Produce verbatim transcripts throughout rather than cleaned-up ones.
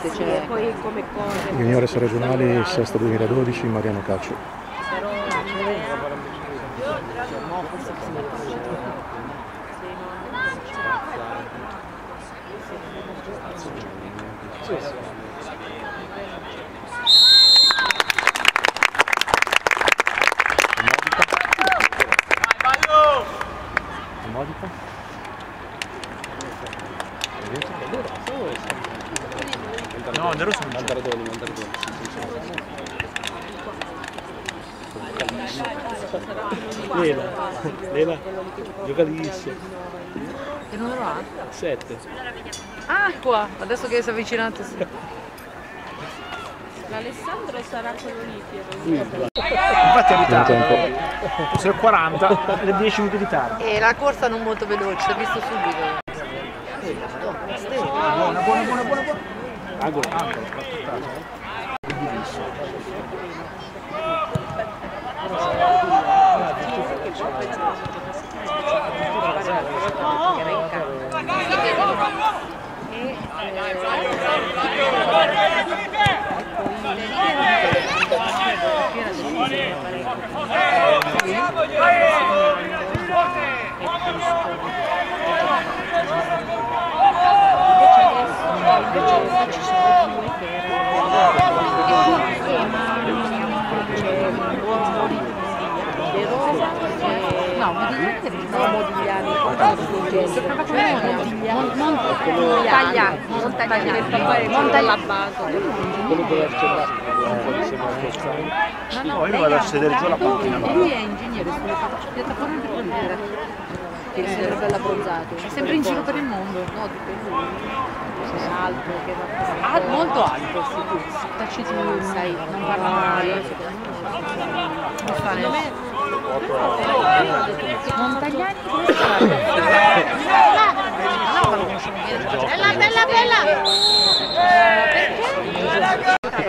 veramente, cioè. Poi come cose. Juniores regionali, sesto duemiladodici, Mariano Calcio. Però no, forse sì. Modica? No, Andero sono Mandaradoni, Mandaradoni. Lela, Lela, gioca liscio. Che numero ha? sette. Ah, qua, adesso che si è avvicinato. Sì. L'Alessandro sarà quello lì, Infatti è ritardo. Sono quaranta, le dieci minuti di tardo. E la corsa non molto veloce, l'ho visto subito. Buona, buona, buona, buona, buona. Angolo. Angolo, ci sono due che no, Modigliani no, Modigliani, Montagliani, Montagliani, Montagliabato. Quello deve accendere. No, no, io vado a sedere giù alla panchina. Lui è ingegnere sulle piattaforme petroliere. Che è sempre bello abbronzato. È sempre in giro per il mondo. No, è alto, che va ah, molto alto, sì. Taciturno, sai, non parla mai. Non fa niente. Montagliani come sarà? No, ma lo conosciamo bene. Bella, bella, bella! Perché?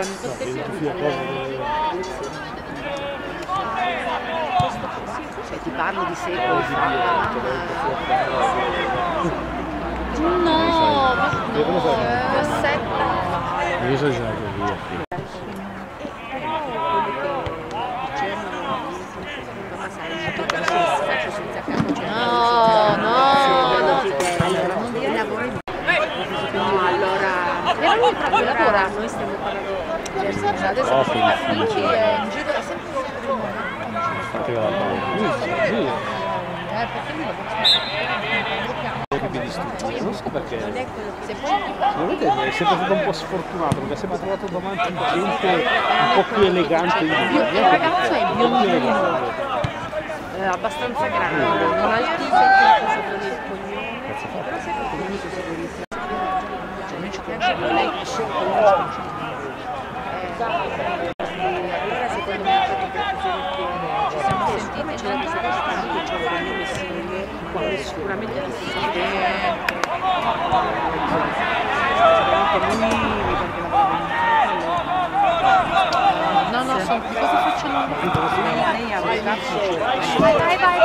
Cioè, ti parlo di secoli fa. No, ma no, sette. Io so già che via. No, no, no. Allora, non dire lavoro in no, allora. Era lui proprio lavora. Noi stiamo parlando. Adesso Oh, è in giro, è sempre Infatti va la palla. eh, perché lui lavora Non so perché. se poi Secondo me è sempre stato un po' sfortunato perché è sempre trovato davanti gente un po' più elegante di lui. il ragazzo è biondino, eh, abbastanza grande, non altissimo, però sempre comunque sicurissimo. Cioè noi ci conosciamo lei che allora secondo me ci siamo sentiti, c'era questa cosa che ci avevamo messi quando sicuramente ti si no, no, so, cosa facciamo? Lei ha vai, vai, vai.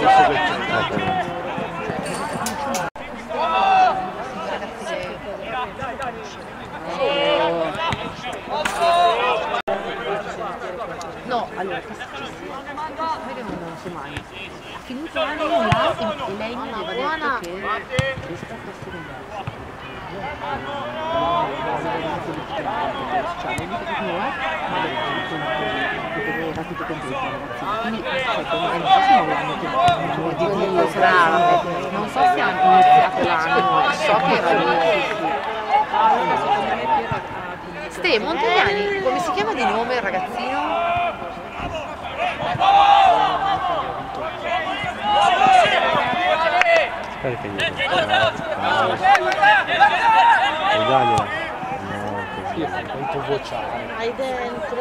No, allora, che non si mai. Ha finito l'anno là e lei mi aveva detto che questa fosse un non so se hanno iniziato l'anno, so che era lì. Ste, Montagliani, come si chiama di nome il ragazzino? Scarica io. Italia. No, così. Molto vociale. Hai dentro.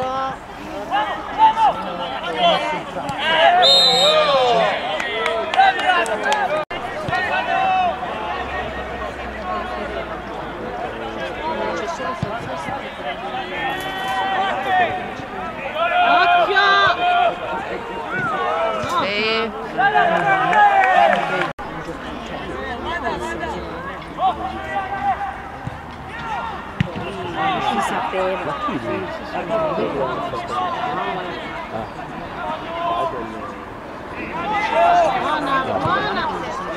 Si sapeva. Buona, buona.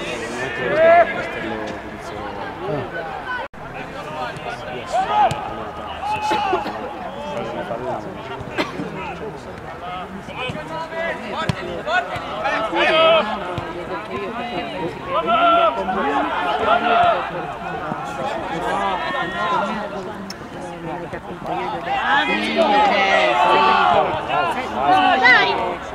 Dai!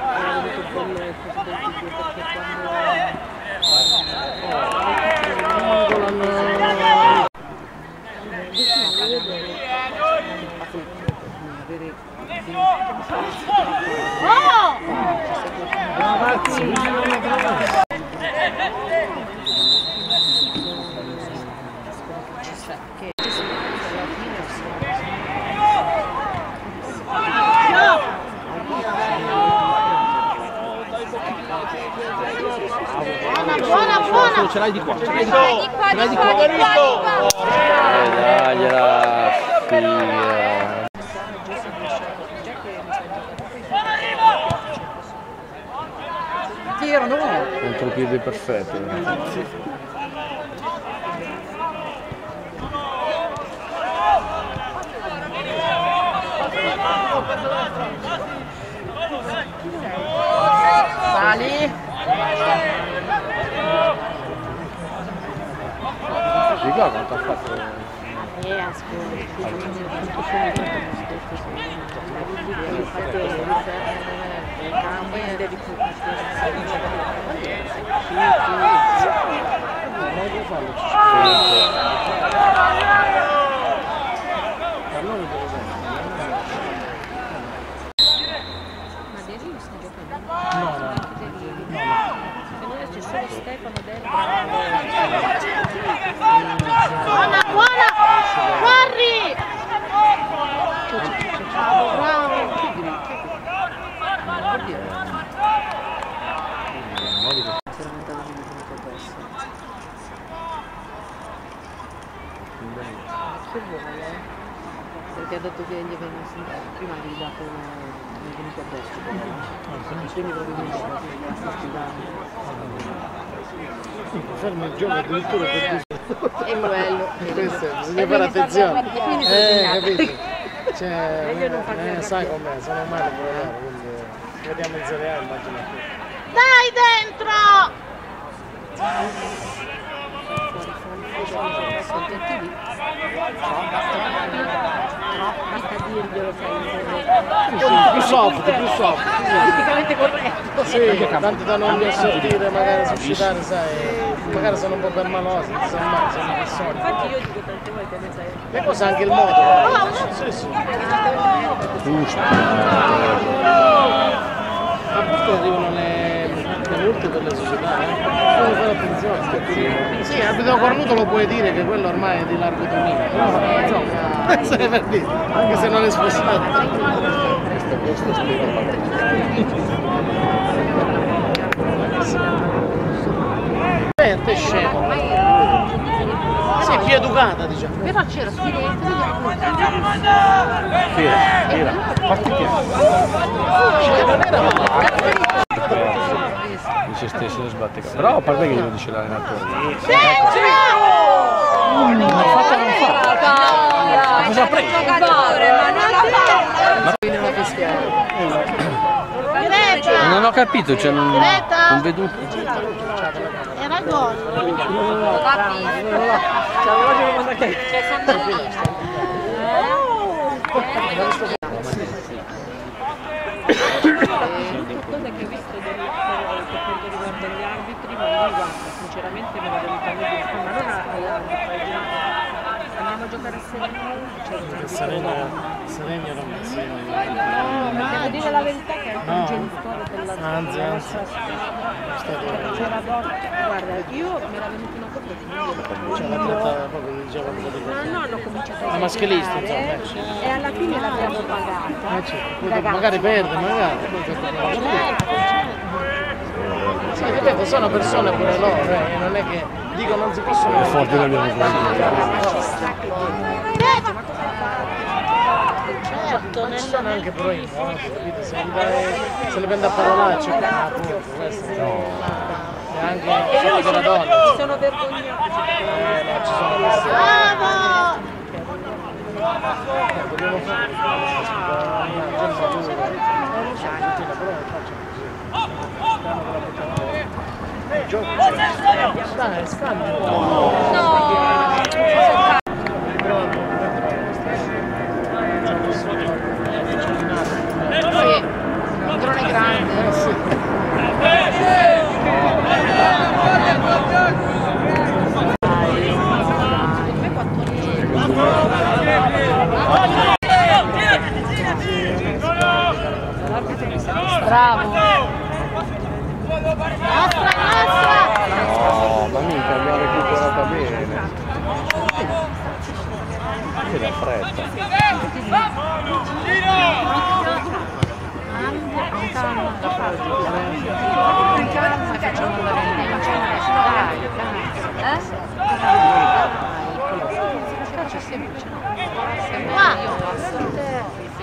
Buona, buona! Ce l'hai di qua, ce l'hai di qua. Ce l'hai di qua. Dai, la figa. Tiro, no! Contropiede perfetto. Sali! Di qua quanto ha fatto? Eh, ascolta. Devi ma Desi non sta giocando? No, no. Se no c'è solo Stefano Del buona, buona! Corri! Bravo! Che vuole? Perché ha detto che gli è venuto prima gli dato un venuto addosso, quindi probabilmente Fermo il gioco addirittura per è quello. questo, bisogna fare attenzione. Eh, capito? Cioè, eh, sai com'è, sono male pure loro, quindi vediamo in Serie A, immagino. Dai dentro! Basta dirglielo, sai. Più soft, più soft. Politicamente corretto. Sì, tanto da non mi assortire, magari suscitare, sai, magari sono un po' permalosi, insomma, sono persone. Infatti io dico tante volte, ne sai. E poi sa anche il modo. Sì, sì. A volte arrivano le, le multe per le società, eh? Bisogna fare attenzione. Sì, abito cornuto lo puoi dire che quello ormai è di largo dominio. No, insomma, se ne per dire, anche se non è spostato. Eh, te scemo. Sei più educata, diciamo. Però c'era silenzio, Tira, tira. Fatti piano. Non era male. Di se stesso non sbatte. Però a parte che glielo dice l'allenatore. non l'ha fatta, non fa. cosa ha preso? Giocatore, ma non la fa! Quindi non fischiare. Non ho capito, cioè non, non vedo. Era gol. C'è Sandrino. Cosa che ho visto del, per quanto riguarda gli arbitri, ma io guarda, sinceramente me la venuta meglio, ma non all'arbitro, andiamo a giocare a Serenio. Serenio, Serenio non mi Devo dire la verità che è un genitore della anzi, anzi. c'era guarda, io mi era venuta una cosa che non Cioè la tratta proprio diceva un po' di ma no, hanno cominciato a la maschilista, insomma. esagerare, e alla fine l'abbiamo pagata. Eh, certo. Magari perde, magari. Sì, ripeto, sono persone pure loro, eh, non è che dico non si possono. È forte l'abbiamo Ma ci sta che Non ci sono anche però in modo, capito? Se, vai, se le prende a parolacce, appunto, questo no. E anche sotto della donna. Mi sono vergognata. Eh, no, ci sono queste. Bravo! Eh, dobbiamo fare una giornatura. Non so, Argentina, però non faccio così. Il gioco c'è. Dai, scambio. No! Sì, un drone grande. Sì. Bravo. Nostra, nostra. No, ma mica mi ha recuperata bene. Che da fretta. Calcio è semplice, no? Sembra io passo a te.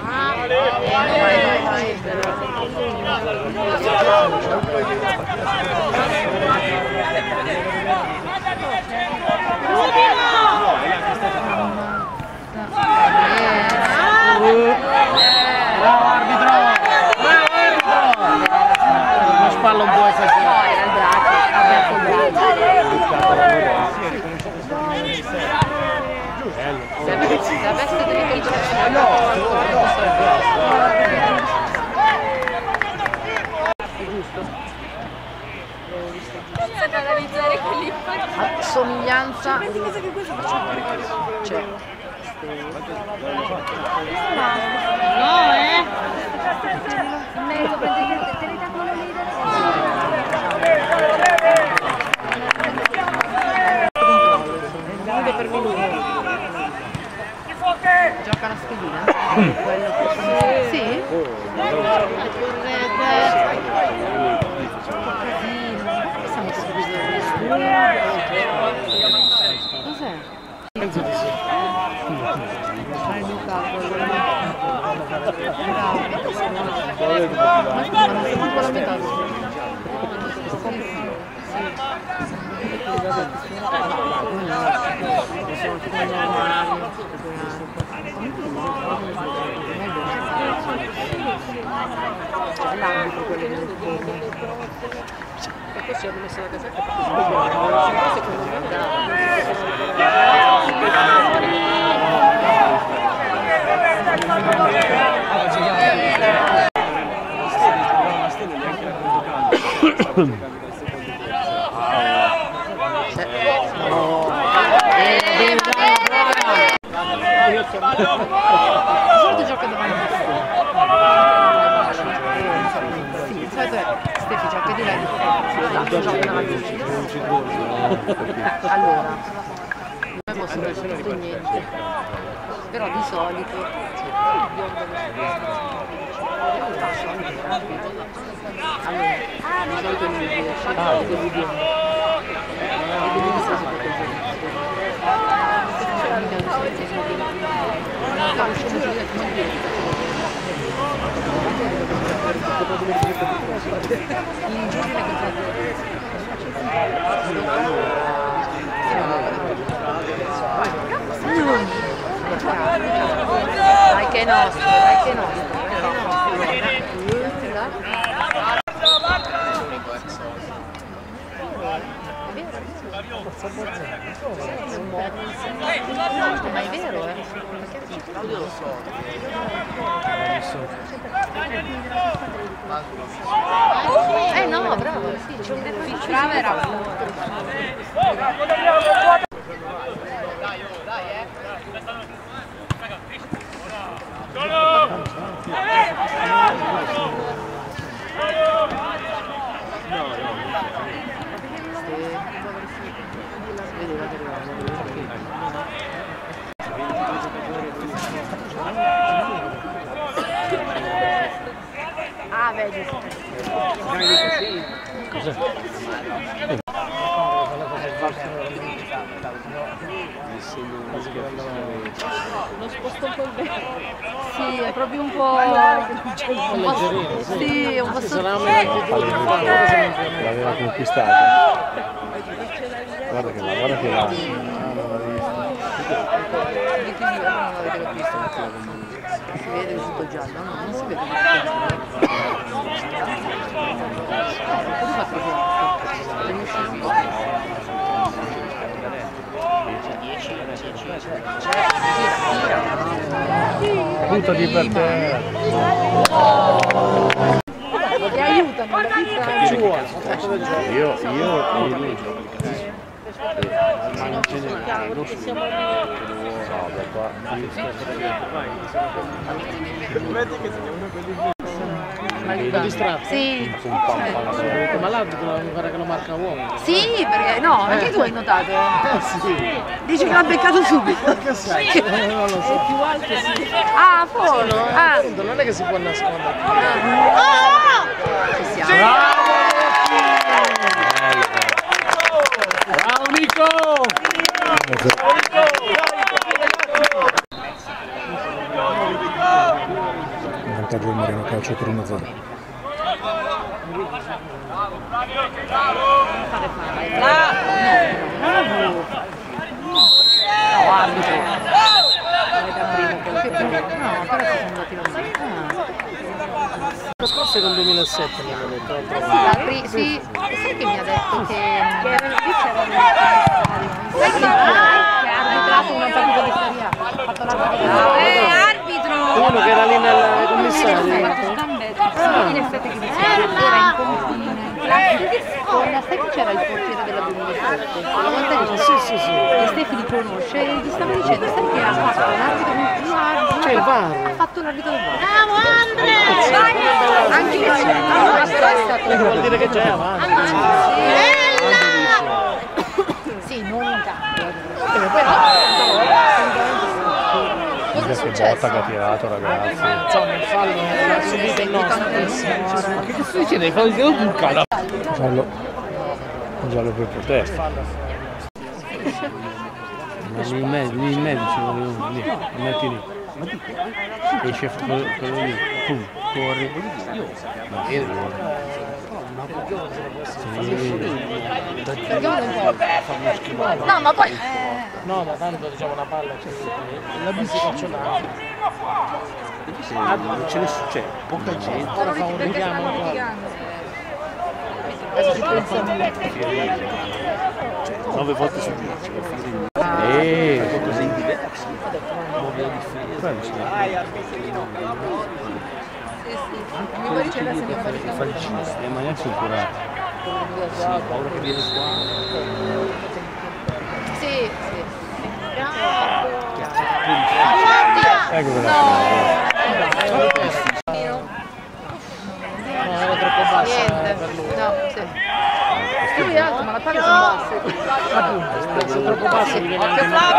Bravo arbitro! Bravo arbitro! Una spalla un po' esagerata. No, era il braccio, vabbè, col braccio. La veste delle controlli. No, è giusto. Posso analizzare quelli Somiglianza. C'è. no, eh? In mezzo praticamente te ne dà quello lì del per minuto. Gioca la schedina? Quello che sì? Siamo cos'è? Penso di sì. Fai Luca, ma scusa, ma non sei manco aspettato. L'ambito quello del E poi si è messa la casetta perché secondo me solito gioca davanti a sì, il solito è Stefi gioca di là di là, gioca davanti a allora non posso essere tutto niente però di solito allora di solito non mi riesce e devo dire e devo dire se si in giugno dai che è nostro, dai che è nostro. Ma è vero, eh? Io lo so. Eh no, bravo, sì, c'è un deficit. Brava era. Dai, eh. Ah, vedi. Cos'è? Non posto un po' il vero. Sì, è proprio un po'... Un po' leggerino, sì. Sì, un po' Sì, sotto... saranno l'attitudine, L'aveva conquistata. Guarda che la, guarda che la. Si vede tutto giallo, no? Non si vede tutto giallo. Come fa proprio? Devi uscire un po'. Buttati per te. Ti aiutano, la vita ci vuole. Io, io e lui. Ma non ce n'è, non siamo lì. No, da qua. Un distratto. Sì. Ma l'arbitro mi pare che lo marca uomo. Sì, perché no, anche tu hai notato. Sì. Dici che l'ha beccato subito. Che sai? Non lo so. Più alto sì. Ah, forse. No, Ah, appunto, non è che si può nascondere. ci siamo. Bravo Nico! In vantaggio il Marino Calcio per uno a zero. No, arbitro. No, però si sono andati lontano. Lo scorso era il duemilasette, mi hanno detto. La pri- sì, sai che mi ha detto che... Che era lì c'era Sai che ha arbitrato una partita di Serie A? Ha fatto l'arbitro. Eh, arbitro! Uno che era lì nel commissario. In effetti che era in confine con, sai che c'era il portiere della duemilasette? Una volta che Sì, sì, sì. che Stefani conosce, e gli stava dicendo, sai che ha fatto l'arbitro con C'è il V A R. ha fatto l'arbitro del V A R. Anche lì c'è, no, questo è stato... Vuol dire che già è avanti. Sì, non in campo. Guarda che botta che ha tirato, ragazzi. Insomma, il fallo l'ha subito il nostro. Ma che cazzo dici? Devi fare il dedo sul calcio. Giallo. Giallo per protesta. Ma lì in mezzo, lì in mezzo ci vuole uno, lì, lo metti lì. Esce quello, quello lì, pum, corri. Ma che No, ma poi... No, ma tanto diciamo una palla c'è la bici calcionata. non ce ne succede, poca gente. Ora fa un richiamo ancora. Adesso ci penso. nove volte su dieci. Eh, così diverso. Mi pare c'è la seconda E ma neanche curare. Paura che viene qua. Sì, sì. Ecco cosa. No, era troppo bassa Niente. per lui. No, sì. Lui è alto, ma la palla sono basse. Appunto, se è troppo bassa gli viene anche male.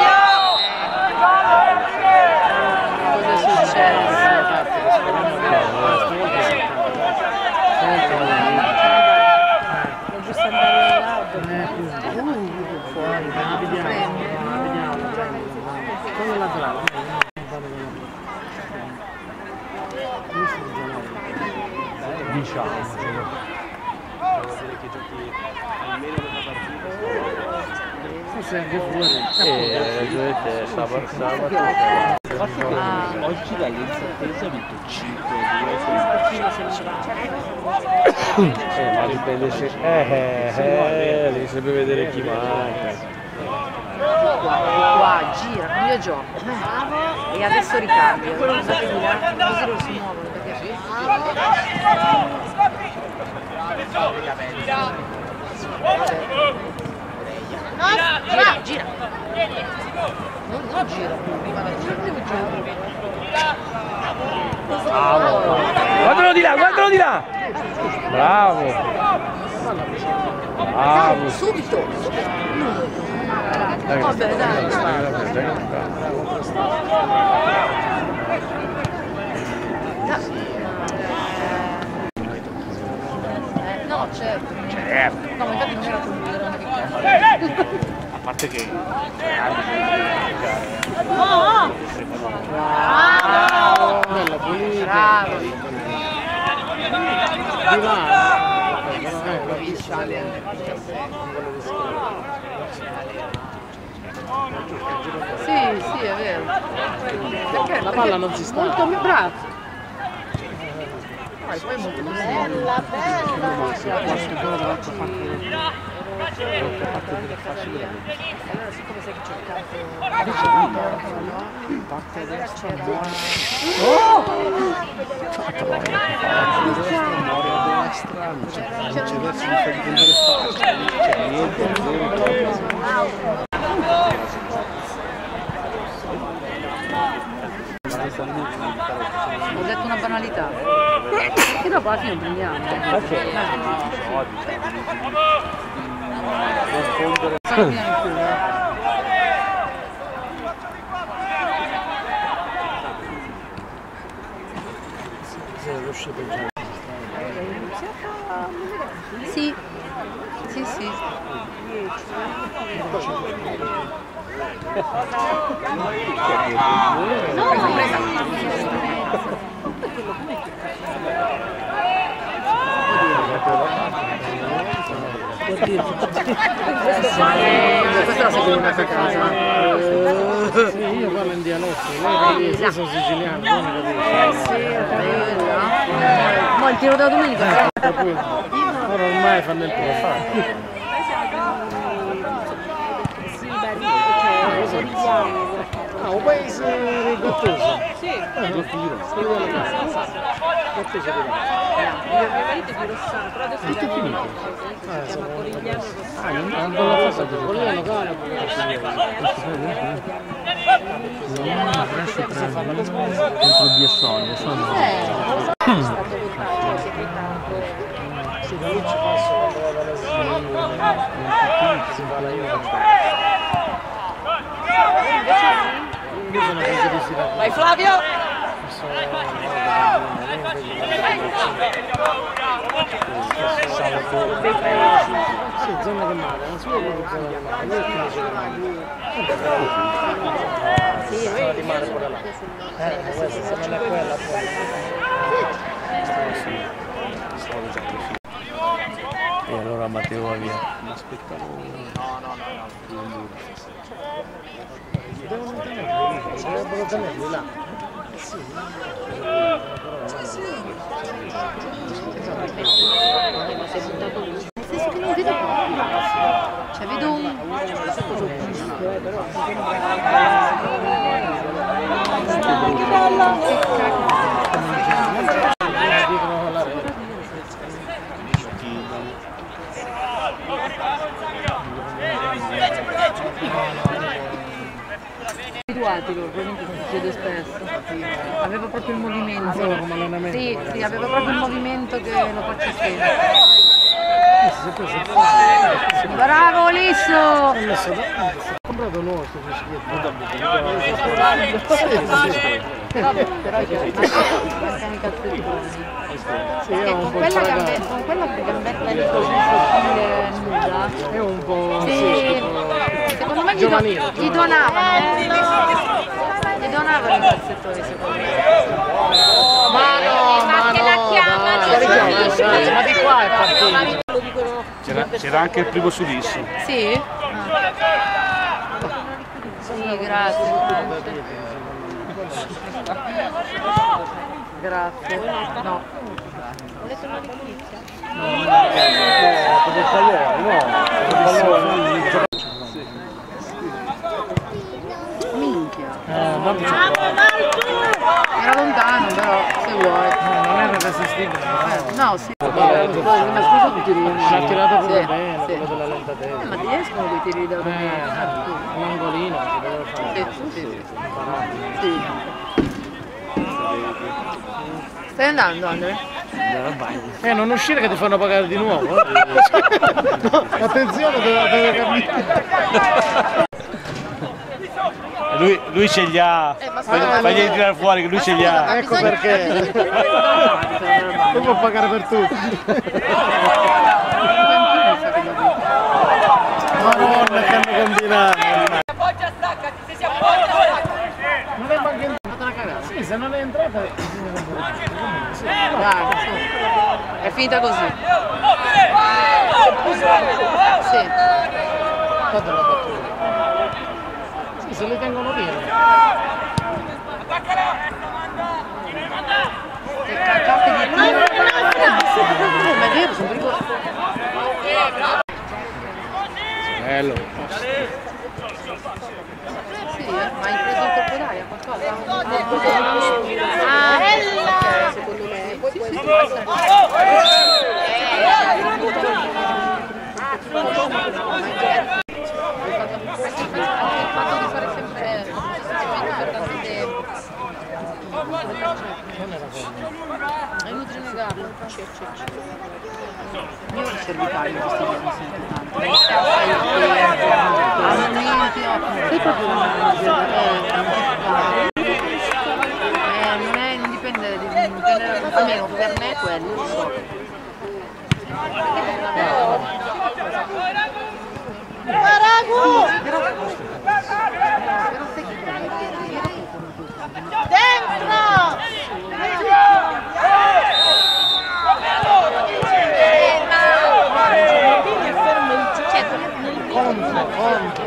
Cosa succede? Lo giusto andare là. Fuori, vediamo, vediamo. Come la trama? Diciamo. Forse anche fuori. E dovete sabato sabato. Oggi dall'incertezza ha vinto cinque Eh, ma dipende se. Eh, eh, eh, devi sempre vedere chi manca. Qua, qua, gira, cambia gioco. E adesso ricambia. Guardate di là, così non si muovono. Gira, gira. Non, non gira, prima da gira, devo girare. Guardalo di là, guardalo di là! Bravo! Bravo! Subito! Dai, Vabbè, dai. Eh, no, certo. Certo. No, ma infatti non era convinto, che cazzo. A parte che No! Bravo! Bella pulita! Bravo! Di là! Eh, l'ho vista. Sì, sì, è vero. Perché? La palla non si sta. Molto più bravo. Poi è molto più Bella, bella! Questo però dall'altra parte dall'altra parte delle facili. Allora, siccome sai che c'è il campo... Parte destra, buona. Oh! Destra, non c'è verso di far prendere facile, non c'è niente, zero. Ho detto una banalità. E dopo alla fine prendiamo. Sì, sì, sì. No, l'ho presa. Questa è la seconda a casa. Sì, io parlo in dialetto, lei io sono siciliano, non capisco. Ma il tiro della domenica. Ora ormai fanno il profano. Ah, un paese rigattoso? Sì. Ah, lo tiro. Gattoso di là. Mio marito è di Rossano, però adesso è finito. Si chiama Corigliano Rossano. Ah, non non la cosa di Corigliano Calabro. Contro il Biassonia, sono... Sì, da lì ci passo quando vado alla si fa la Juve. Io sono preso di Siracusa. Vai Flavio! Sì, zona che male, non si può proprio zona che male, lui finisce che male. Sì, zona di mare quella là. Eh, questa se non è quella poi. E allora Matteo va via. Devono tenerli, dovrebbero tenerli là. Sì. Nel senso che non vedo proprio. Cioè vedo un... Che bella! Abituati loro, probabilmente succede spesso. Aveva proprio il movimento. Solo come allenamento. Sì, sì, aveva proprio il movimento che lo faccio sempre. Bravo Lisso! Ho comprato nuovo sto fischietto. Però è che sono i cazzettoni. Sì, è un Con po' quella, stragato. gambe, con quella gambetta lì così sottile nuda. È un po' Sì, secondo me gli, do, giovanile, gli donavano. Gli donavano i calzettoni secondo me. Ma no, ma che la chiamano, no, ma di qua è partito. C'era anche il primo Sulissi. Sì? Ah. Sì, grazie. Grazie. No. Volete una liquirizia? Minchia. Eh, ma c'è Era lontano però, se vuoi. no, non era resistibile. Eh, no, sì. Ma scusa ti tiri. Ci ha tirato proprio Sì, bene, sì. quello della lenta Eh, destra. ma ti escono quei tiri da Eh, un angolino si deve fare. Sì, sì, sì. Sì. Stai andando, Andre? Eh, non uscire che ti fanno pagare di nuovo. Eh. No, attenzione, deve, deve capire. Lui, lui ce li ha. Eh, ma Fagli- scusa, Fagli tirare fuori che lui ce li ha. Ecco perché. Tu puoi pagare per tutti. Madonna, che hanno combinato. Non è manca se non è entrata Dai, su. È finita così. Sì. Guarda la battuta. Sì, se le tengono via. Che caccate di tiro. Ma è vero, sono pericolosi. Bello. Sì, ma hai preso un colpo d'aria qualcosa? Ah, Bella! secondo me. Poi può essere il fatto di fare sempre sostanzialmente per tanto tempo. È inutile negarlo. Io ho il cervicale in questi giorni sento tanto. Mi scappa il tempo. A momenti ho... Sei proprio una eh, non è, non dipende, dipende almeno per me è quello, lo so. Paragu! Però sai che Dentro! Contro, contro.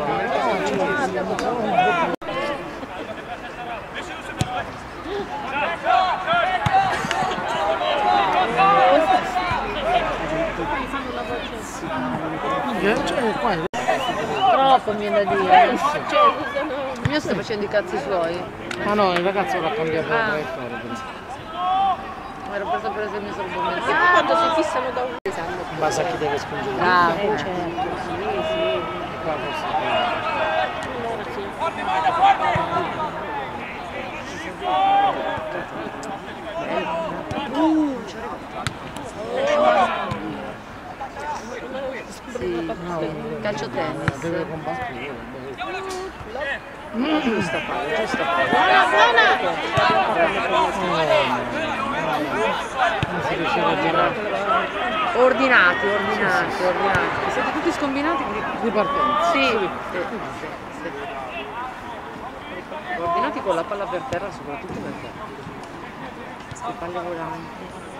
Cioè, qua troppo mi viene da dire. Il mio sta facendo i cazzi suoi. ma no, il ragazzo l'ha cambiato la Ah. traiettoria. Ma ero preso per esempio se mi sono E poi quando si fissano da un esame. In base a chi deve spingere. Ah, Eh, certo, sì, sì. Qua forse. Allora sì. Uh, c'è sì, calcio tennis. Deve combattere. Giusta palla, giusta palla. Buona, buona! Non si riusciva a girare. Ordinati, ordinati, ordinati. Siete tutti scombinati? Di partenza. Sì, sì, sì, sì. Ordinati con la palla per terra, soprattutto perché le palle volanti.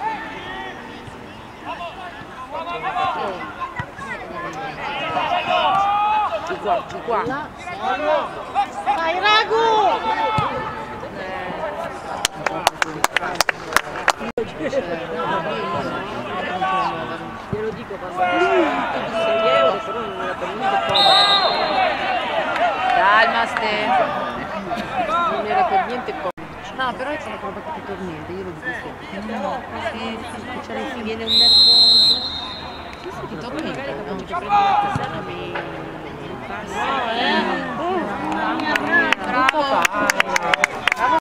Giù qua, giù qua. Vai Ragu! Glielo dico quando sei euro, però non era per niente comodo. Calma Ste. Non era per niente comodo. No, però io sono proprio capito niente, io lo dico sempre. No, sì, sì, c'è mi viene un nervoso. Sì, sì, ti tocca niente. Non ti prendo la tisana, mi... No, eh. Bravo. Bravo.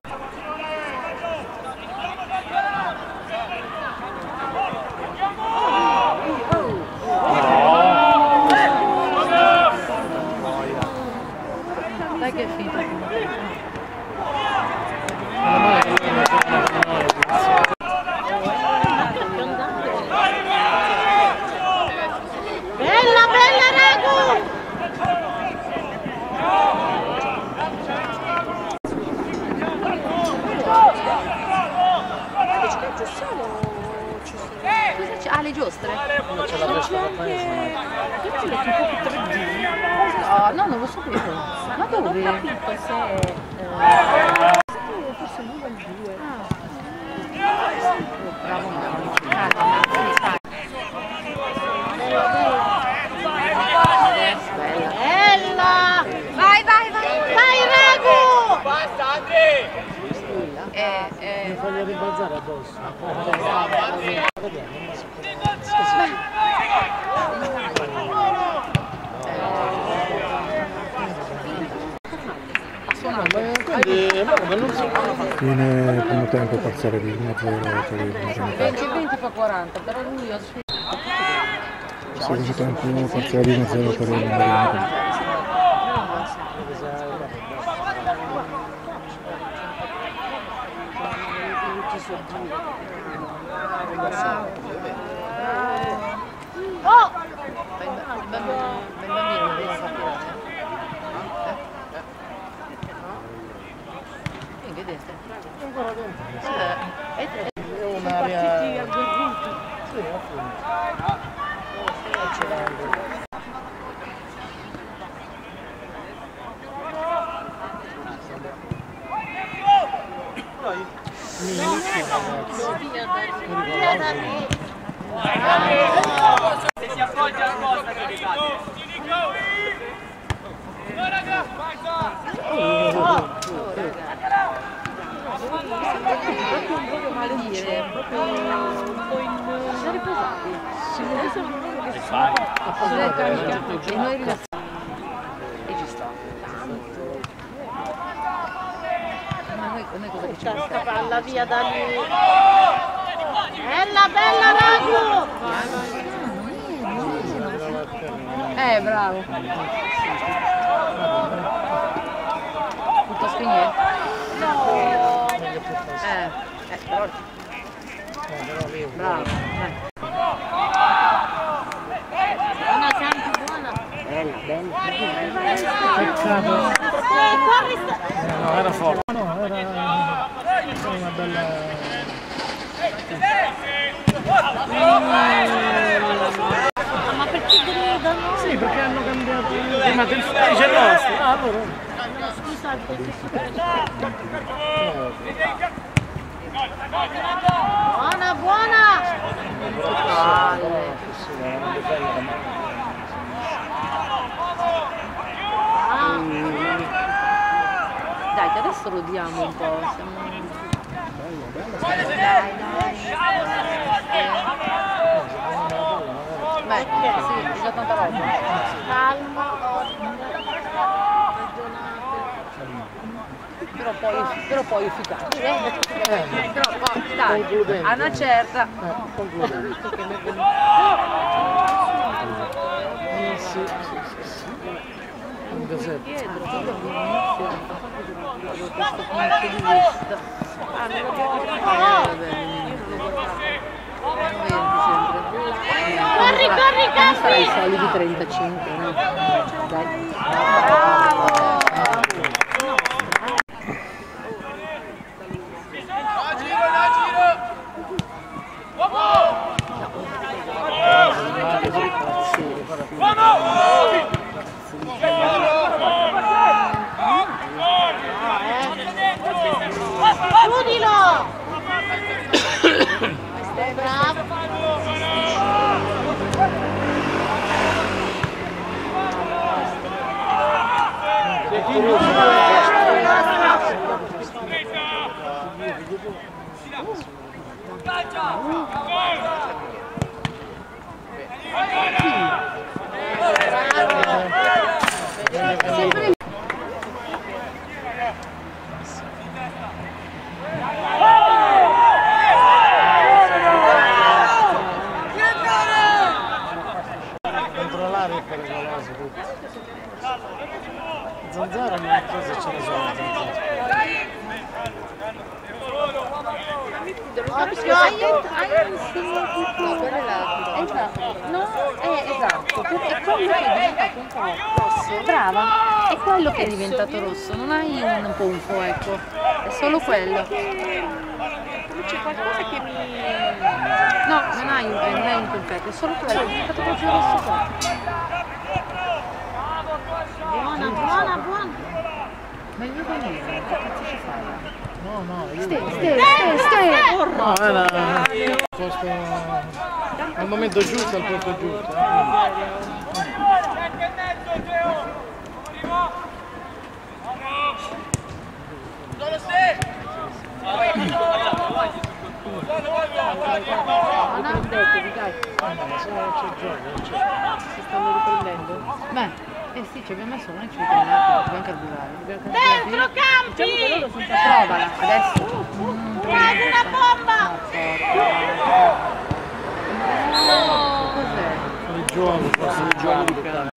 Dai che è finita. Bella, bella Ragu! Cosa c'è? Ah, le giostre? Non ce l'ha presa da paese. Perché le tue poche tre G? No, no, non lo sapevo. Ma Non ho dove? capito se... eh, forse l'uno o il due. Bravo, bravo. Bella. Bella! Vai, vai, vai. Vai Ragu! Eh, eh. Mi voglio ribalzare addosso. Quindi, ma come non si Fine primo tempo parziale di uno a zero per il Marinaccio. venti venti fa quaranta, però lui ha su. Secondo tempo parziale di uno a zero per il Marinaccio. Oh! Il bambino, il bambino non deve sapere. Eh? Eh? Eh? Vedete? ancora dentro. Eh, e te- È un'area... Partiti agguerriti. Sì, appunto. Ce l'hanno. Se si appoggia alla costa che ricade. proprio un po' male dire, proprio un po' in... si è riposati. Si è si è caricato e noi rilassati. E ci sta. Ma noi, noi cosa diciamo? Questa palla via da lì. Bella, bella Ragu! Eh, bravo. Tutto spegnere? No. Eh, eh, però... Bravo, dai. Buona, Santi, buona. Bella, bella. Peccato. Eh, corri, sta... No, era forte. No, era una bella... Ma perché gridano? Sì, perché hanno cambiato... Prima del dice nostro. Ah, allora... No, scusate, che buona, buona! Ah. Dai, che adesso lo diamo un po'. Siamo... Dai, dai. Beh, sì, è già tanta roba. Calma. Però poi, però poi efficace. Eh? Però poi, dai, a una certa. Concludente. Eh, sì, sì, sì, sì. Un gazetto. Pietro, quello che inizia da questo punto di vista. Ah, non lo guardo. Eh, vabbè, Corri, corri, Campi! Campi! I soliti trentacinque, no? Dai. Bravo! Chiudilo! Bravo! Controllare è pericoloso tutto. Zanzara non so se ce ne sono zanzare. No, quella è la... Esatto. No, è esatto. È quello che è diventato un po' rosso. Brava. È quello che è diventato rosso. Non hai un ponfo, ecco. È solo quello. C'è qualcosa che mi... No, non hai un, non hai un confetto, è solo quello. È diventato proprio rosso qua. Buona, buona, buona! Ma il mio bambino, che cazzo ci fai? No, no, io... Ste, ste, ste, ste! No, era... al posto... al momento giusto, al posto giusto. Riprendetevi, dai. Si stanno riprendendo? Beh, eh sì, ci abbiamo messo, non è che ci mettiamo un attimo, dobbiamo carburare. Dobbiamo carburare. Dentro, Campi! Diciamo che loro sono un po' provala, adesso. Mm, Guarda una bomba! No, cos'è? Sono i giovani, forse i giovani di casa.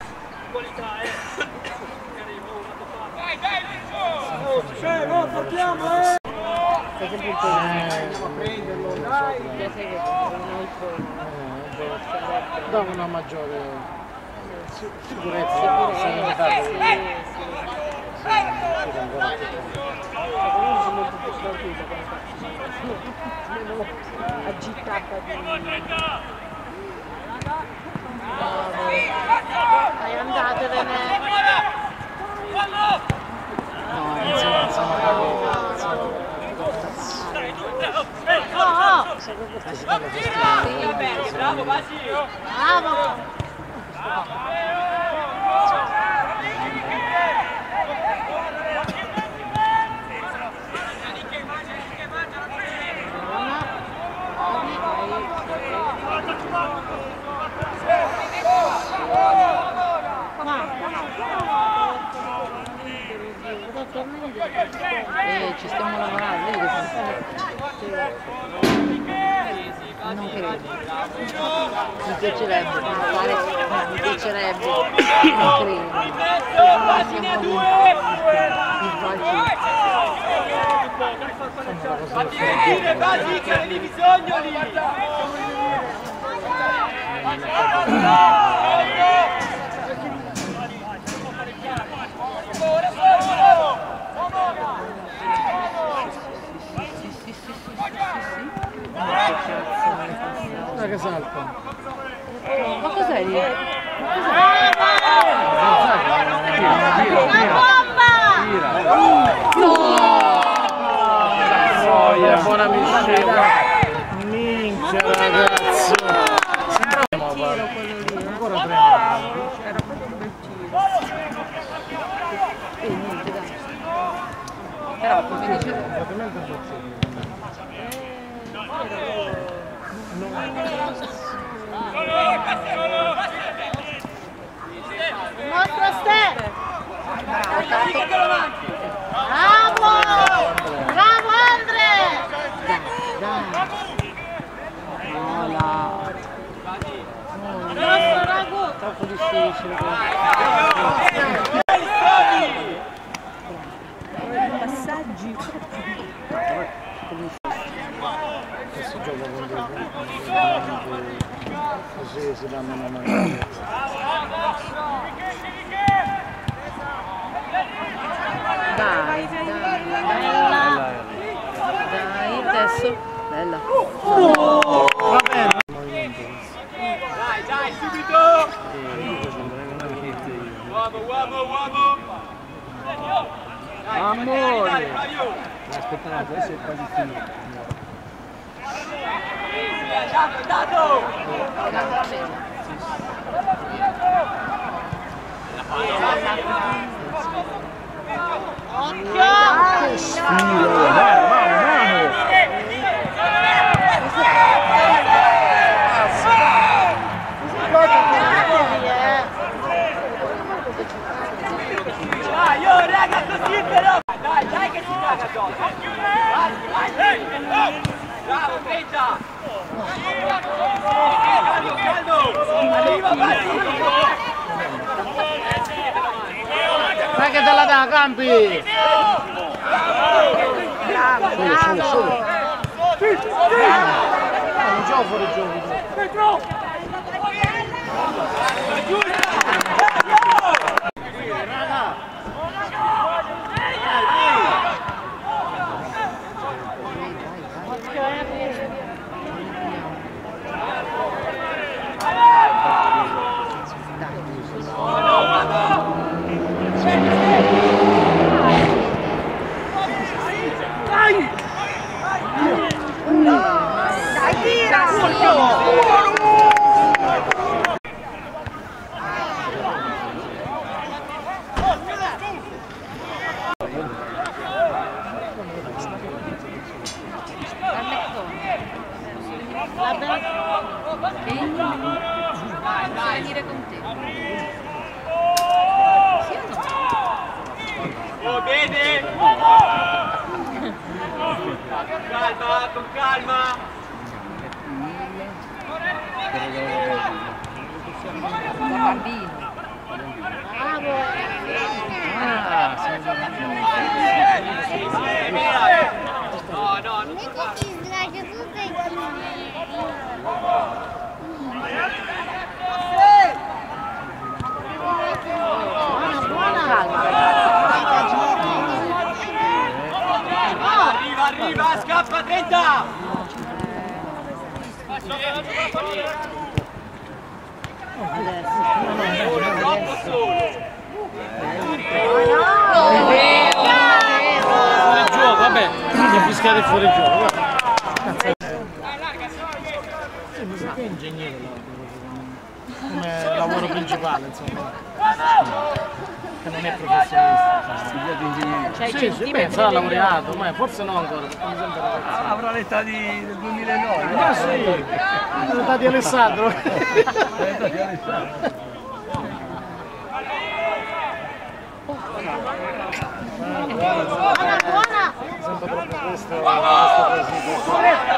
Sei sempre un po' a prenderlo, dai! Sai che un altro... Dava una maggiore sicurezza, serenità. agitata di... Dai, andatevene! No, non so, non so, Bravo Basilio! Bravo! Eh, ci stiamo lavorando, vedi che non credo. Mi piacerebbe fare, mi piacerebbe, non credo. Fatti venire, Basi, che avevi bisogno lì! Guarda che salta. Ma cos'è lì? Una bomba! Noia, buona miscela. Minchia ragazzo. Ancora prendo. Era proprio un bel tiro. E niente, dai. Però come dice... Il nostro Ste! Bravo! Bravo Andre! No, là. Il nostro ragù! Troppo difficile. Passaggi. Si gioca con dei punti così si danno una mano. Dai, dai, Bella! dai, adesso. Bella. Va bene. Dai, dai, subito! Uomo, uomo, uomo! Amore! Aspettate, adesso è quasi finito. Dato, dato! Occhio! Filo, dai, mano, mano. Dai, oh raga, così però! Dai, dai che si caga addosso! Vai, vai, vai! Bravo, Penta! Caldo! Arriva, Basi! Dai che te la dà, Campi! Bravo, bravo! Non gioco fuori gioco. Dai, tira! Va bene? Posso venire con te? Sì o no? Oh, bene! Calma, con calma! Da bambino. Bravo! Ah, No, no, non Vedi che sdraio tutte i Buona, buona! Viva, scappa, trenta! Troppo solo! Fuori gioco, vabbè, mi ha fischiato il fuori gioco, guarda. Sì, mi sa che è ingegnere come lavoro principale, insomma. Che non è professionista. Studiato ingegneria. Cioè, Sì, sì, beh, sarà laureato, ma forse no ancora, perché mi sembra ragazzo. Avrà l'età di, del duemilanove. Ma sì, l'età di Alessandro. L'età di Alessandro. Buona, buona! Sembra proprio questo, questo quesito.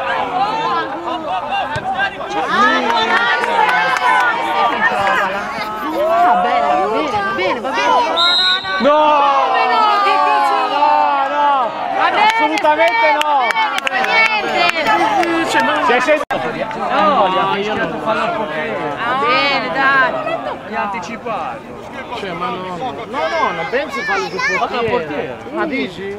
Ah, bella, va bene, va bene, va bene. No! Come no? Che cazzo? No, no! Va bene, Assolutamente no! niente. Sei sei... No, io non fallo al portiere. Va bene, dai. Mi ha anticipato. Cioè, ma no, no, no, non pensi farlo sul portiere. Ma dici?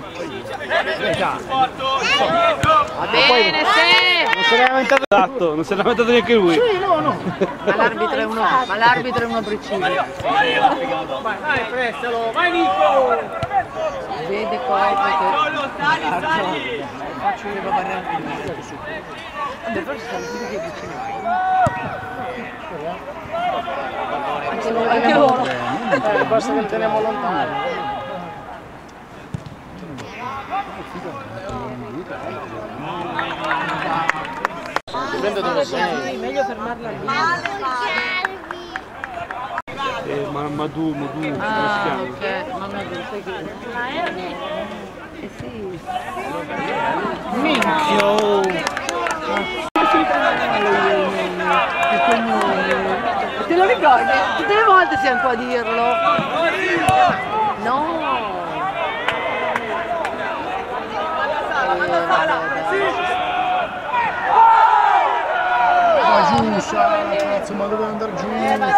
Va bene, sì. Non se n'è lamentato esatto, non se n'è lamentato neanche lui. Sì, no, no. Ma l'arbitro è uno, ma l'arbitro è uno preciso. Vai, prestalo, vai Nico! Vede cose che... Solo, sali, sali! Faccio io papà neanche. Vabbè, forse stanno tutti che vicino. Anche loro. Anche loro. Eh, basta che li teniamo lontani. Dipende dove sei. Meglio fermarla lì. Eh, ma Madu, Madu, come si Ah, chiama? ok. Mamma mia, sai che... Eh sì. Minchio! Il cognome. Te lo ricordi? Tutte le volte siamo qua a dirlo. No. Ma giù, cazzo, ma dove andare giù? Ma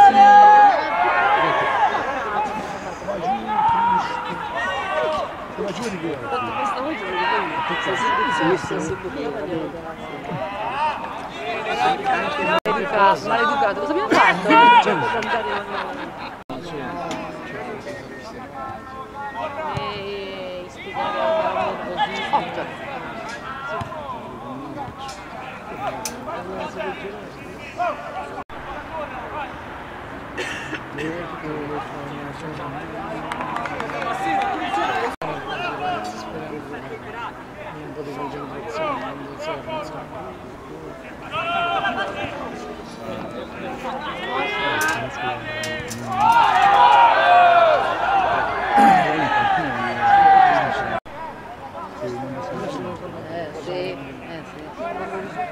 giù, Cristo. Ma giù di che? Maleducato, maleducato. Cosa abbiamo fatto? E spiegare a così. Otto. Un po' di concentrazione, non serve, non serve. Eh sì, eh sì.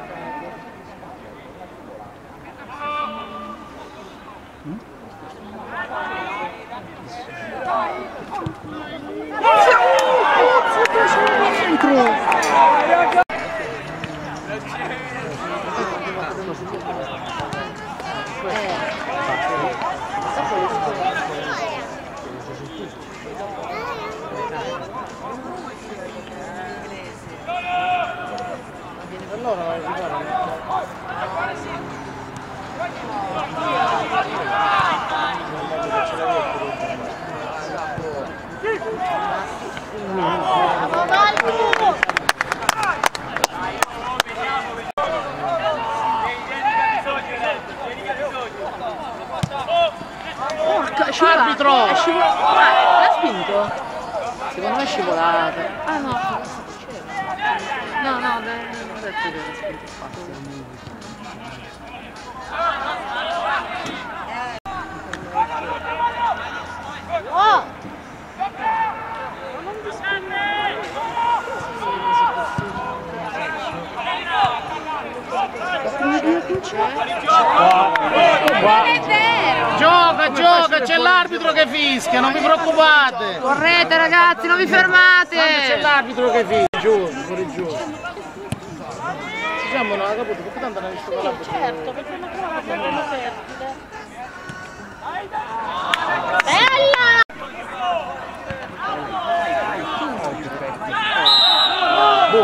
Allora, ricorda. Porca, scivolato. Arbitro! È scivolato. Ah, l'ha spinto? Secondo me è scivolato. Ah no. No, no, non ho detto che l'ha spinto spazio. Oh! Gioca, gioca, c'è l'arbitro che fischia, non vi preoccupate! Correte ragazzi, non vi fermate! C'è l'arbitro che fischia, giù, fuori giù. Diciamo, non ha capito, perché tanto non hai visto l'arbitro? Certo, perché non la prendono fertile. Bella!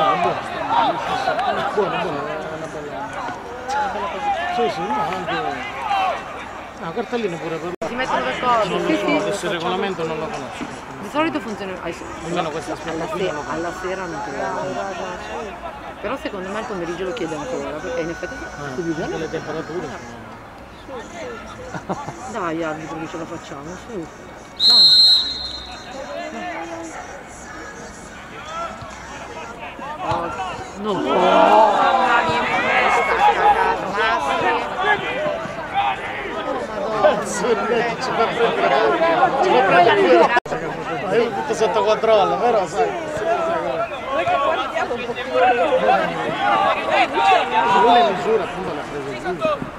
buono, buono, è una bella... Sì, sì, no, anche... No, cartellino pure per... Si mettono d'accordo. Sì, sì. Adesso il regolamento non lo conosco. Di solito funziona... Almeno questa alla, se alla sera non credo. Però secondo me il pomeriggio lo chiede ancora, perché in effetti... Ah, le temperature sono... Dai arbitro che ce la facciamo, su. Dai. Oh, no. Mamma mia, sta cagata, Cazzo, ci fa prendere ci fa prendere ma io tutto sotto controllo, però sai le misure appunto l'ha preso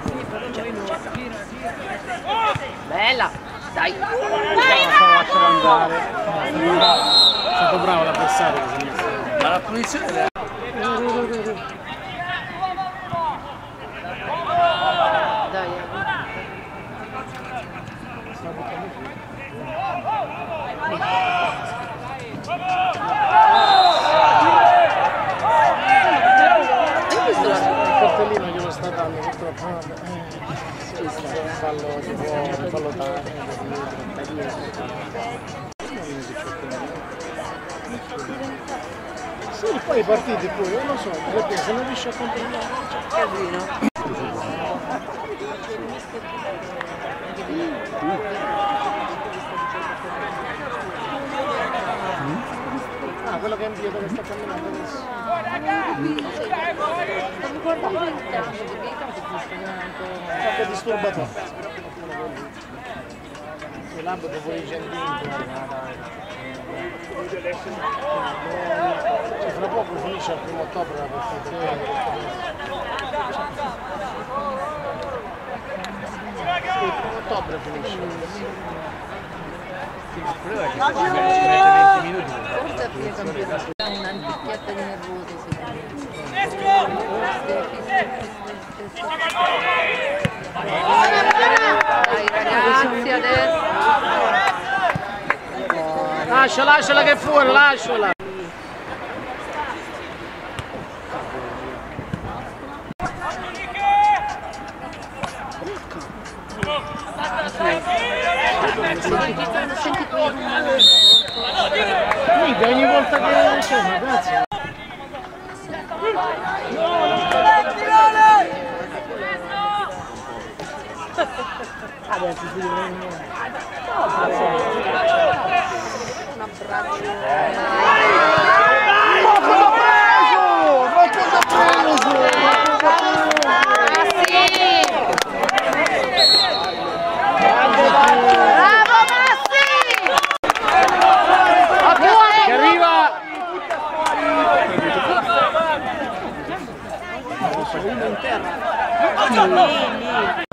bella, dai. Non lasciare andare. È stato bravo l'avversario che si è messo. Ma la punizione è... Dai. Hai visto la... Il cartellino glielo sta dando purtroppo. Sì, sta un fallo tipo ballotare. Sì, poi i partiti poi, io lo so, perché se non riesci a controllare c'è casino. Ah, quello che è in piedi che sta camminando adesso. Non guardavo il tempo, perché i campi sono studiando. Qualche disturbatore. E l'ambito poi i gentili. Cioè, fra poco finisce il primo ottobre la partita. Sì, il primo ottobre finisce. Forse a fine campionato. Una picchietta di nervoso, dai ragazzi adesso. Lascia, lasciala che è fuori, lasciala! Mica ogni volta che c'è una ragazza. Adesso si deve Un abbraccio. Ma cosa ha preso? Ma cosa ha preso? Ah sì! Bravo Massi! Che arriva! Uno in terra.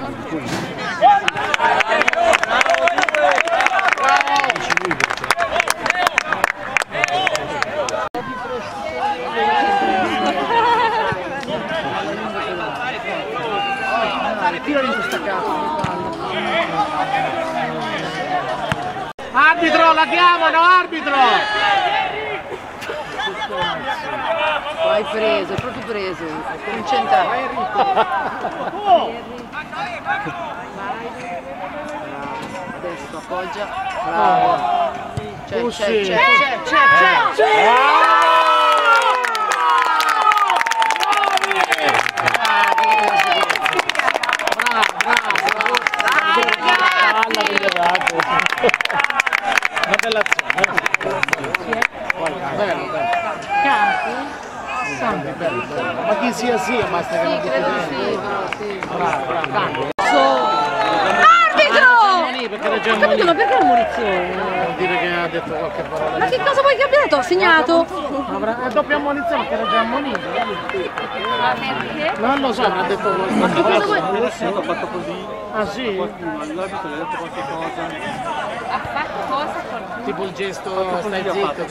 Arbitro, la chiamano, arbitro! Hai preso, hai proprio preso, concentrato. Adesso appoggia, bravo. C'è, c'è, c'è, c'è, c'è, c'è. Una bella azione. Bello, bello. Campi? Bello, bello. Ma chi sia sia, basta che non Sì, credo di sì, però sì. Bravo, bravo. Arbitro! Perché Ho capito, ma perché la munizione? Vuol dire che ha detto qualche parola. Ma che cosa vuoi che abbia detto? Ho segnato! Avrà, è doppia ammonizione perché era già ammonito. Perché? Non lo so, avrà detto qualcosa. Ma cosa vuoi? Ho fatto così. Ah sì? Qualcuno, l'arbitro gli ha detto qualche cosa. Ha fatto cosa? Tipo il gesto stai zitto.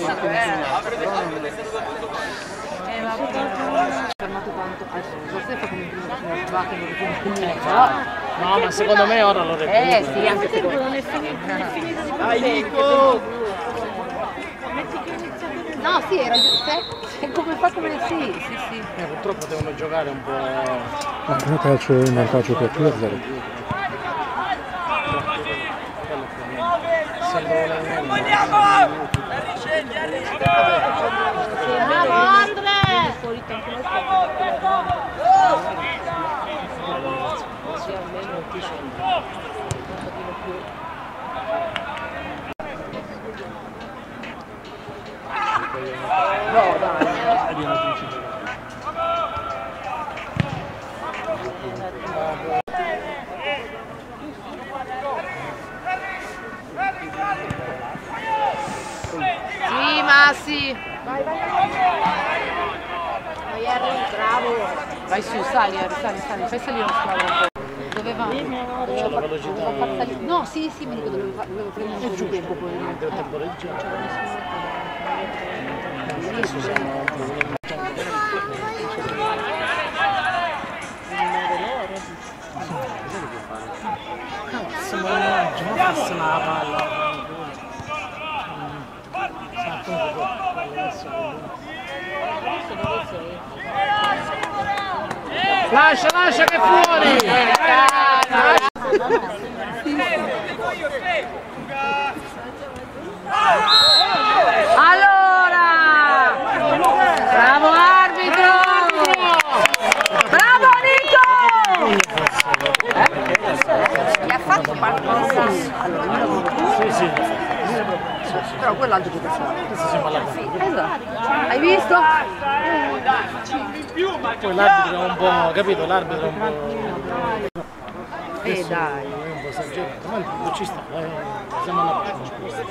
Eh, ma fermato quanto? Adesso forse fa come prima, va che non ricordo niente. No, ma secondo me ora lo recupero. Eh sì, anche secondo me. Non è finito. Dai Nico! No, sì, era giusto. E come fa come sì, sì, sì. Eh, purtroppo devono giocare un po'. Ma come calcio in vantaggio per più a zero. Bravo Andre! Sì, almeno un pochino più. No, dai. Sì, Massi. Vai, vai, vai. Vai, Harry, bravo. Vai su, sali, Harry, sali, sali. Fai salire lo squadro un po'. Doveva... C'è la velocità. Doveva far salire... No, sì, sì, mi dico, dovevo, dovevo prendere un po' di tempo poi. Devo temporeggiare. Adesso siamo cazzo, ma non già passa la palla. Lascia, lascia che è fuori! Allora! Bravo arbitro! Bravo Nico! Gli ha fatto qualcosa? Sì, sì. Però quell'altro che fa. Esatto. Hai visto? Poi l'arbitro è un po', capito? L'arbitro è un po'. Eh dai. È un po' esagerato, ma non ci sta, eh. Siamo alla parte.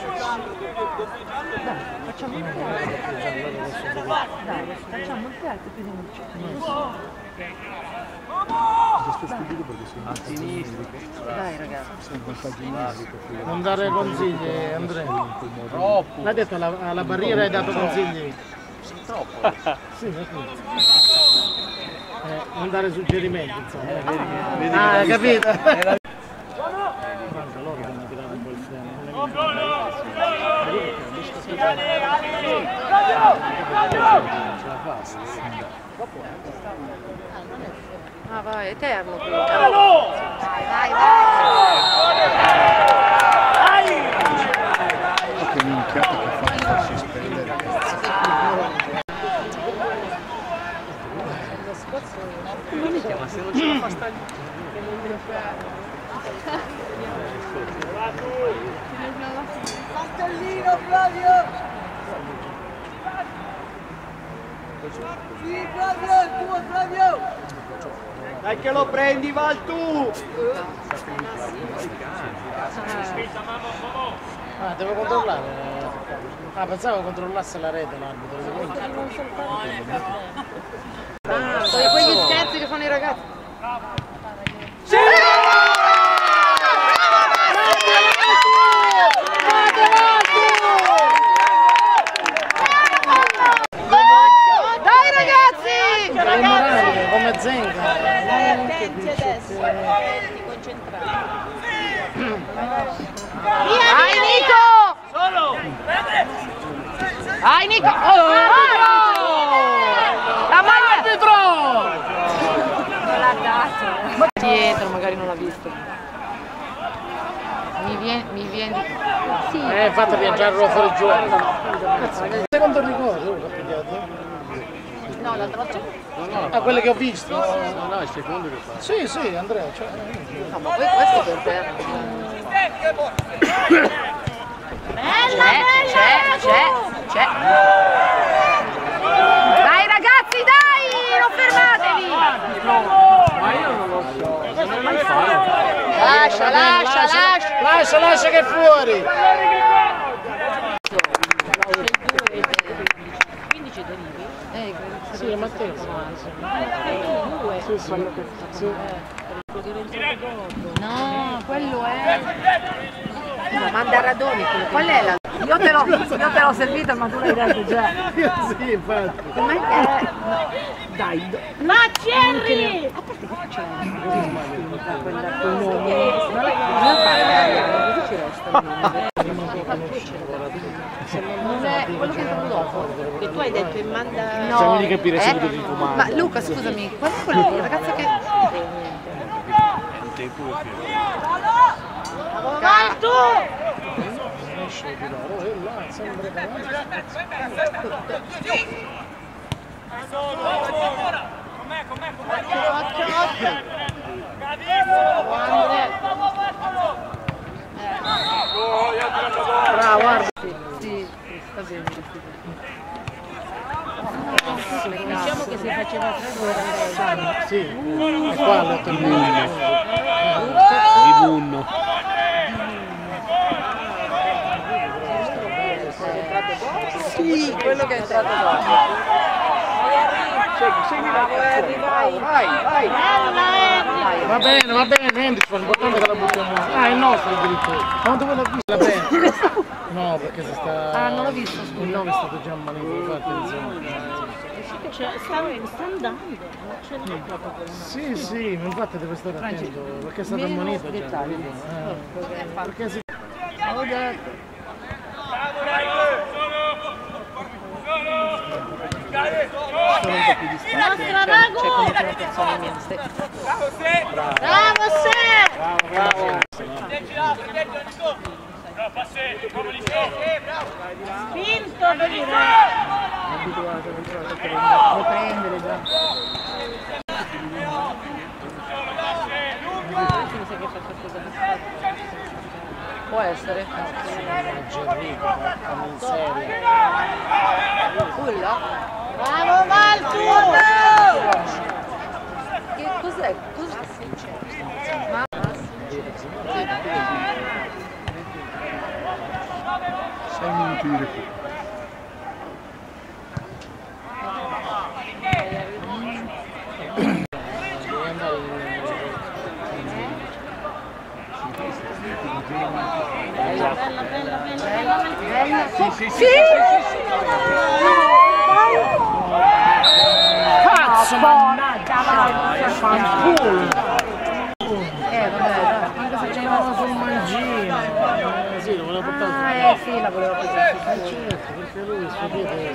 Dai, facciamo il teatro. Dai, facciamo il teatro più di un Dai ragazzi. Non dare consigli, Andrea. Troppo. L'ha detto alla, alla barriera hai dato consigli. Troppo. Sì, eh, non dare suggerimenti, insomma. Ah, hai capito? Manca loro devono tirare un po' il freno. Ah vai, eterno. Vai, vai, vai. Che minchiata che fa farsi spendere. Ma se non ce la fa stare Castellino Flavio! Sì Flavio, il tuo Flavio! Dai che lo prendi, Val tu! Ah, devo controllare. Ah, pensavo controllasse la rete l'arbitro. Ah, sono quegli scherzi che fanno i ragazzi. Sì! Dai ragazzi! Come Zenga. Attenti adesso, ti concentrare. Vai Nico! Solo! Vai Nico! Oh, la maglia dietro! Non l'ha dato. Dietro, magari non l'ha visto. Mi viene, mi viene. Sì. Eh, fate viaggiarlo fuori gioco. Secondo ricordo, ho capito. No, l'altra volta. Ah, quelle che ho visto? No, no, è il secondo che fa. Sì, sì, Andrea. Cioè... No, ma poi questo per te. Bella, C'è, bella! c'è, c'è, c'è. Dai ragazzi, dai! Non fermatevi! Ma io non lo so, non lo mai fare. Lascia, lascia, lascia! Lascia, lascia che è fuori! quindici derivi? Eh, credo che Sì, Matteo. due. Sì, sì. Sì. no, quello è. No, Mandaradoni, quello che... Qual è la? Io te l'ho io te l'ho servita, ma tu l'hai detto già. Sì, infatti. Com'è che è? Dai, do... Ma Cerri! A parte che c'è quella con i nomi, non la fare, così ci resta il nome. Non è quello che è venuto dopo. poi hai detto in manda... No. Facciamo di capire se Eh? vedo di comando. Ma Luca, scusami, qual è quello il ragazzo che... Il tempo è più. Vai tu! Bravo, guarda. Sì, sì, sta bene. Diciamo che se faceva tre Sì, e qua l'ho terminato. Di Bunno. Sì, quello che è entrato dopo. Vai, vai, vai. Va bene, va bene, Mendes, l'importante è che la buttiamo. Ah, è nostro il diritto. Ma dove l'ha vista? Va bene. No, perché si sta... Ah, non l'ho visto, scusa. Il nove è stato già ammonito, fai attenzione. Cioè, sta, sta andando, non c'è niente proprio. Sì, sì, ma infatti deve stare attento, perché è stato ammonito già. capito? Eh, perché si... Ho detto. Sono un po' più distante, Nostra cioè, Ragu! c'è come una persona in mente. Bravo se! Bravo, Spinto per il È abituato, non so perché lo prendere già. Mi sa che fa qualcosa di fatto. Può essere. Culla? Bravo Valtu! Che cos'è? Cos'è? Ma... sei minuti di recupero. Bella, bella, bella, bella. Bella. Sì, sì, sì. Sì! Cazzo, mannaggia! Fanculo! Eh, vabbè, dai. Anche se c'è Facevamo sul mangino! Eh, sì, lo volevo portare Ah, su. eh sì, la volevo portare su. Eh, certo, perché lui il suo dietro è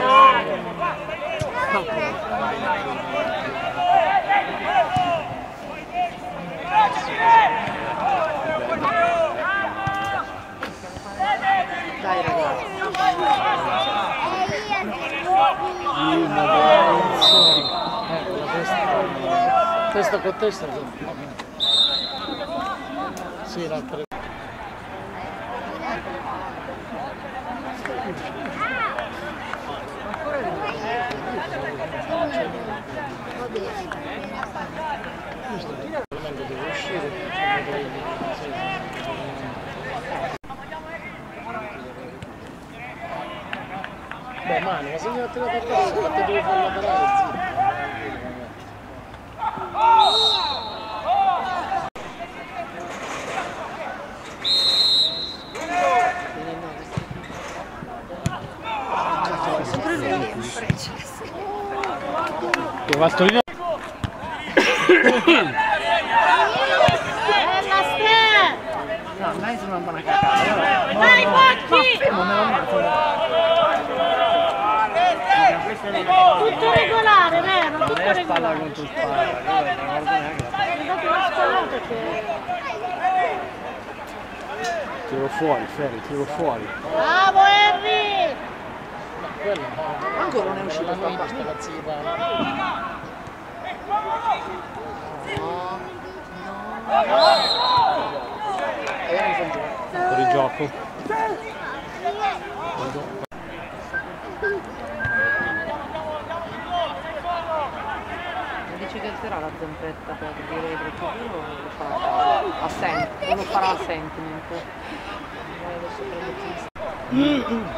Dai ragazzi. ecco, la testa, testa con testa. Sì, l'altra. Devo uscire. Beh, Mani, ma se mi ha tirato addosso, perché devo farla parare, zitto. Sempre lui, Francesco. Che va a Torino. Bella Ste! No, a me sono una buona cacata. Dai Bocchi! Fermo, me l'ho ammazzato. Tutto regolare, vero? Tutto Non è spalla regolare. contro spalla, io non guardo neanche. Mi date una spallata che... Tiro fuori, Ferri, tiro fuori. Bravo Henry! Quello Ancora non è uscito sta la parte. cazzita. Fuori gioco. Mi dice che alzerà la zampetta per dire il recupero o lo farà a sent o lo farà a sentiment. Eh, adesso prendo il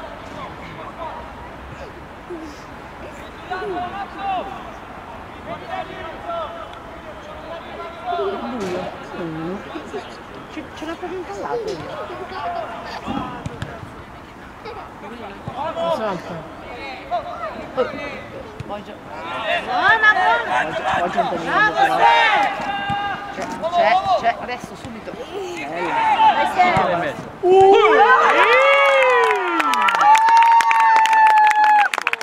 buio. Ce, ce l'ha proprio impallato. Salta. Oggi, Buona, buona! oggi, oggi un po' meno. Bravo Ste! C'è, c'è, c'è, adesso subito. Bella. Vai Ste!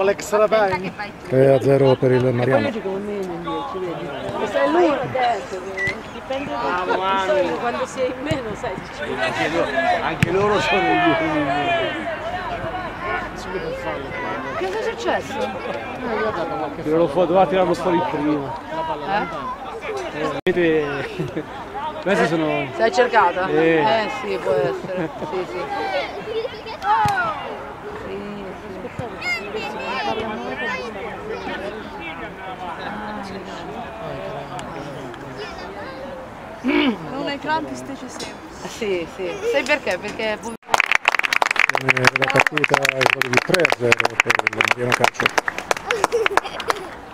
con l'extra time. tre a zero per il Mariano. Poi come me invece, vedi? E sai lui ha detto che dipende da ah, quando sei in meno, sai, dici. Anche loro, anche loro sono gli ultimi. Cosa è successo? Tiralo fuori, doveva tirarlo fuori prima. Eh? Vedete, questi sono... Sei cercata? Eh. eh sì, può essere. Sì, sì. Non hai crampi, stece sempre. Sì, sì. Sai perché? Perché... La partita è di tre a zero per il Mariano Calcio.